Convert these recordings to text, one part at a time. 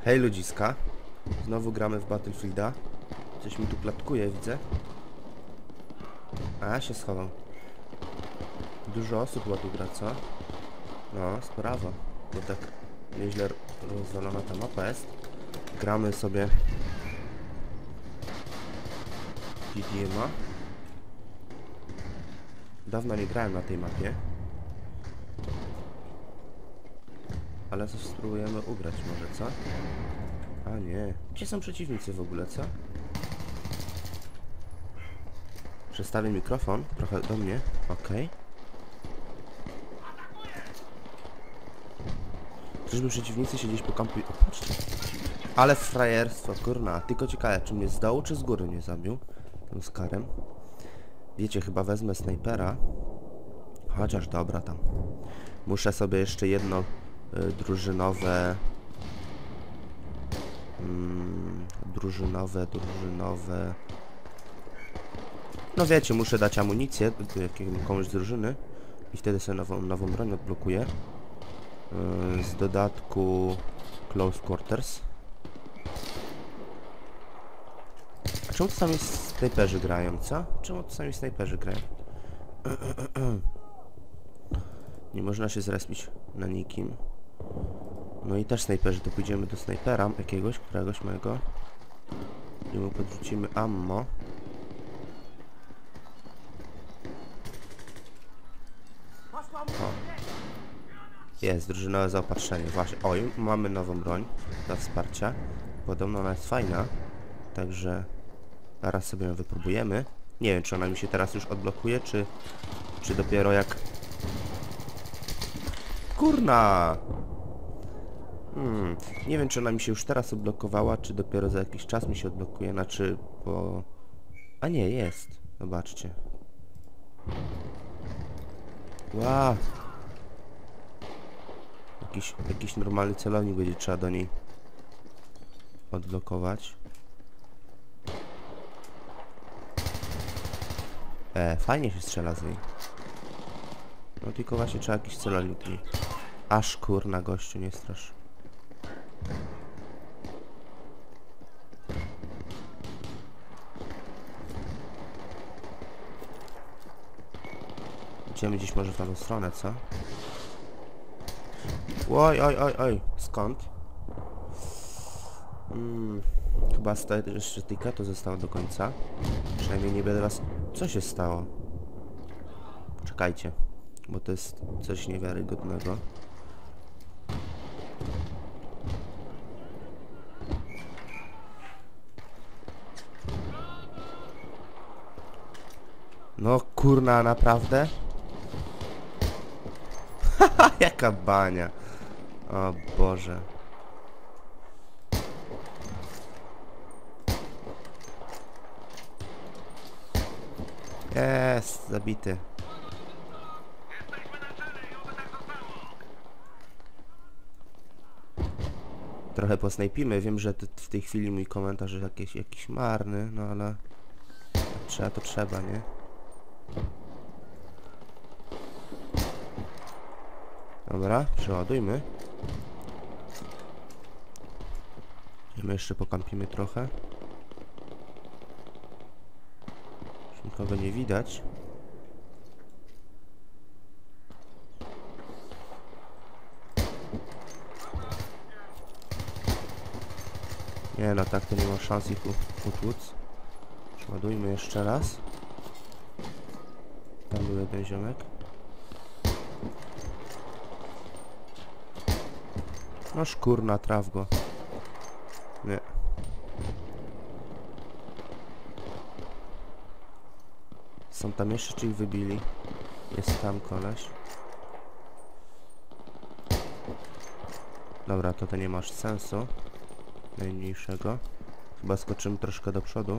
Hej ludziska, znowu gramy w Battlefielda. Coś mi tu klatkuje, widzę. A, się schował. Dużo osób chyba tu gra, co? No, sprawa. Bo tak nieźle rozwalona ta mapa jest. Gramy sobie GDM'a. Dawno nie grałem na tej mapie. Ale coś spróbujemy ugrać może, co? A nie. Gdzie są przeciwnicy w ogóle, co? Przestawię mikrofon trochę do mnie. Okej. Czyżby przeciwnicy się gdzieś pokampują? O, patrzcie. Ale frajerstwo, kurna. Tylko ciekawe, czy mnie z dołu, czy z góry nie zabił? Tym skarem. Wiecie, chyba wezmę snajpera. Chociaż dobra tam. Muszę sobie jeszcze jedno drużynowe... drużynowe... No wiecie, muszę dać amunicję komuś z drużyny. I wtedy sobie nową broń odblokuję. Z dodatku Close Quarters. A czemu to sami snajperzy grają, co? Czemu to sami snajperzy grają? Nie można się zrespić na nikim. No i też snajperzy, to pójdziemy do snajpera jakiegoś, któregoś mojego. I mu podrzucimy ammo. O. Jest, drużynowe zaopatrzenie, właśnie. Oj, mamy nową broń do wsparcia. Podobno ona jest fajna. Także zaraz sobie ją wypróbujemy. Nie wiem, czy ona mi się teraz już odblokuje, czy dopiero jak... Kurna! Nie wiem, czy ona mi się już teraz odblokowała, czy dopiero za jakiś czas mi się odblokuje, znaczy, bo... A nie, jest. Zobaczcie. Wow! Jakiś normalny celownik będzie trzeba do niej odblokować. Fajnie się strzela z niej. No tylko właśnie trzeba jakiś celownik niej. Aż kurna, gościu, nie strasz. Idziemy gdzieś może w tamtą stronę, co? Oj, oj, oj, oj. Skąd? Chyba jeszcze tiketu zostało do końca. Przynajmniej nie będę was... Co się stało? Czekajcie, bo to jest coś niewiarygodnego. No kurna, naprawdę? Haha, jaka bania. O Boże. Jest, zabity. Trochę posnajpimy. Wiem, że w tej chwili mój komentarz jest jakiś marny, no ale... Trzeba to trzeba, nie? Dobra, przeładujmy. My jeszcze pokampimy trochę. Już nikogo nie widać. Nie no, tak to nie ma szans ich utłuc. Przeładujmy jeszcze raz. Tam był jeden ziomek. No szkurna, traf go. Nie. Są tam jeszcze, czy ich wybili? Jest tam koleś. Dobra, to nie masz sensu. Najmniejszego. Chyba skoczymy troszkę do przodu.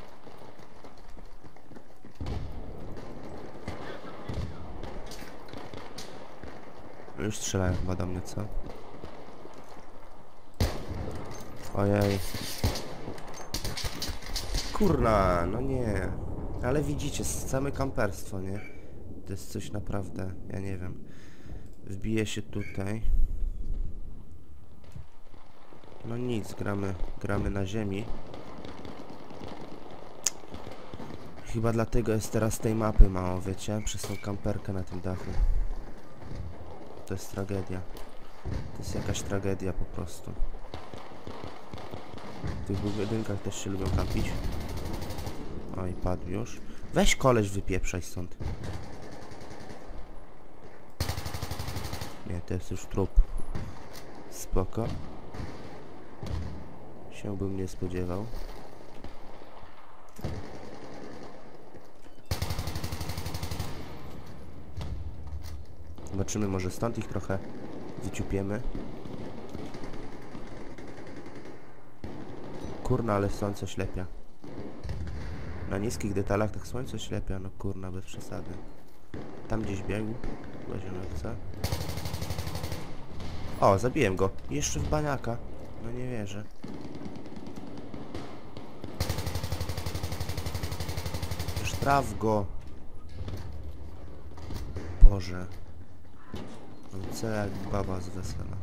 Już strzelają chyba do mnie, co? Ojej. Kurna, no nie. Ale widzicie, same kamperstwo, nie? To jest coś naprawdę, ja nie wiem. Wbiję się tutaj. No nic, gramy na ziemi. Chyba dlatego jest teraz tej mapy mało, wiecie? Przez tą kamperkę na tym dachu. To jest tragedia. To jest jakaś tragedia po prostu. W tych budynkach też się lubią kampić. Oj, padł już. Weź koleś, wypieprzaj stąd. Nie, to jest już trup. Spoko. Się bym nie spodziewał. Zobaczymy, może stąd ich trochę wyciupiemy. Kurna, ale słońce ślepia. Na niskich detalach tak słońce ślepia, no kurna, bez przesady. Tam gdzieś biegł. Weźmiemy chce. O, zabiłem go. Jeszcze w baniaka. No nie wierzę. Już traf go. Boże. On co jak baba z wesela.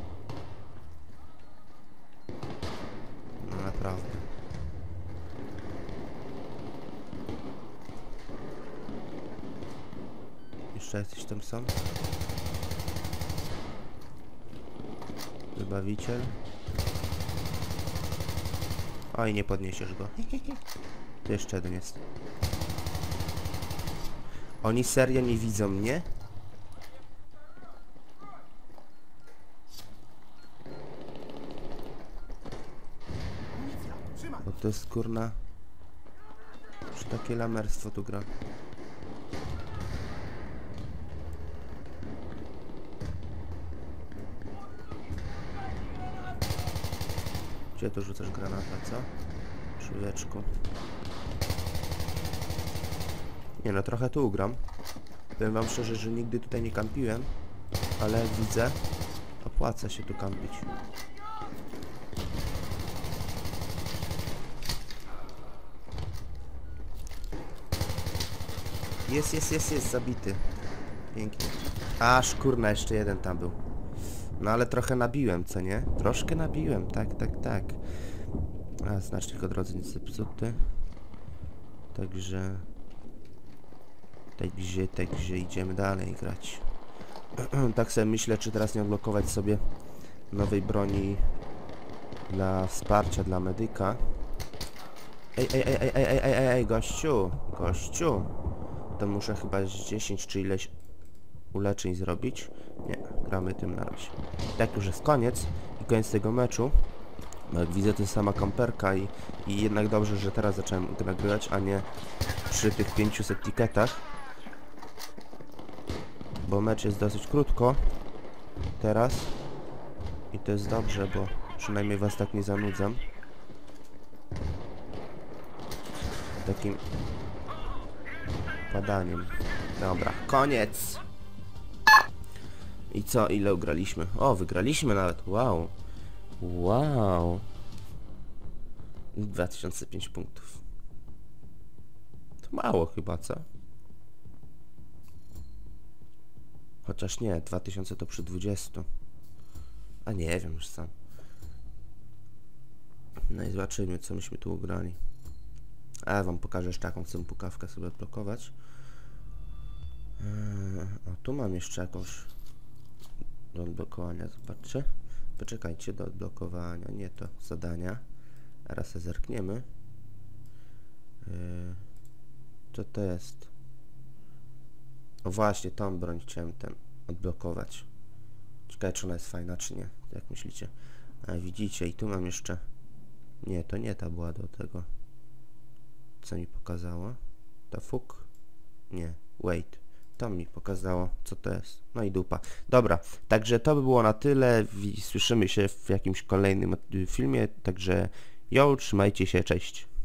No naprawdę. Jeszcze jacyś tam są? Wybawiciel. Oj, nie podniesiesz go. Tu jeszcze jeden jest. Oni serio nie widzą mnie? Bo to jest kurna... Już takie lamerstwo tu gra. Gdzie tu rzucasz granata, co? Człowieczku. Nie no, trochę tu ugram. Powiem wam szczerze, że nigdy tutaj nie kampiłem. Ale jak widzę, opłaca się tu kampić. Jest, zabity. Pięknie. Aż kurna, jeszcze jeden tam był. No ale trochę nabiłem, co nie? Troszkę nabiłem, tak. A, znacznik od drodzy nic zepsuty. Także idziemy dalej grać. Tak sobie myślę, czy teraz nie odblokować sobie nowej broni dla wsparcia, dla medyka. Ej, gościu. To muszę chyba z 10 czy ileś uleczeń zrobić. Nie, gramy tym na razie. Tak już jest koniec i koniec tego meczu. No jak widzę, to jest sama kamperka i jednak dobrze, że teraz zacząłem nagrywać, a nie przy tych 500 tiketach. Bo mecz jest dosyć krótko teraz i to jest dobrze, bo przynajmniej was tak nie zanudzam takim padaniem. Dobra, koniec! I co, ile ugraliśmy? O, wygraliśmy nawet, wow! 2005 punktów. To mało chyba, co? Chociaż nie, 2000 to przy 20. A nie wiem już sam. No i zobaczymy, co myśmy tu ugrali. A ja wam pokażę jeszcze, jaką chcę pukawkę sobie odblokować. O, tu mam jeszcze jakąś do odblokowania, zobaczcie. Poczekajcie, do odblokowania, nie to zadania. Teraz se zerkniemy. Co to jest? O właśnie, tą broń chciałem odblokować. Ciekawe, czy ona jest fajna, czy nie. Jak myślicie? A widzicie, i tu mam jeszcze... Nie, to nie ta była do tego. Co mi pokazało? Ta fuk? Nie, wait. To mi pokazało, co to jest. No i dupa. Dobra, także to by było na tyle. Słyszymy się w jakimś kolejnym filmie. Także trzymajcie się, cześć.